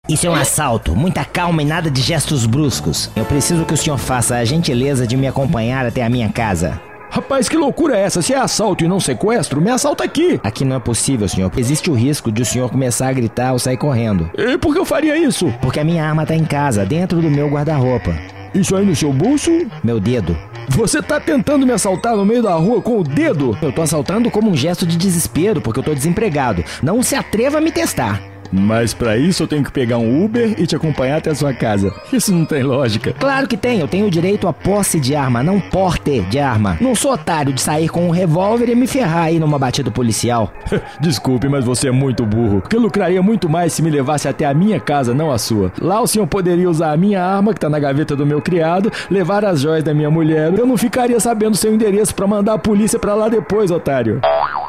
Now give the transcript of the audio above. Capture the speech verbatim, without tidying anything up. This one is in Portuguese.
Isso é um assalto. Muita calma e nada de gestos bruscos. Eu preciso que o senhor faça a gentileza de me acompanhar até a minha casa. Rapaz, que loucura é essa? Se é assalto e não sequestro, me assalta aqui. Aqui não é possível, senhor. Existe o risco de o senhor começar a gritar ou sair correndo. E por que eu faria isso? Porque a minha arma tá em casa, dentro do meu guarda-roupa. Isso aí no seu bolso? Meu dedo. Você tá tentando me assaltar no meio da rua com o dedo? Eu tô assaltando como um gesto de desespero, porque eu tô desempregado. Não se atreva a me testar. Mas pra isso eu tenho que pegar um Uber e te acompanhar até a sua casa. Isso não tem lógica. Claro que tem, eu tenho o direito à posse de arma, não porte de arma. Não sou otário de sair com um revólver e me ferrar aí numa batida policial. Desculpe, mas você é muito burro. Porque eu lucraria muito mais se me levasse até a minha casa, não a sua. Lá o senhor poderia usar a minha arma, que tá na gaveta do meu criado, levar as joias da minha mulher. Eu não ficaria sabendo seu endereço pra mandar a polícia pra lá depois, otário.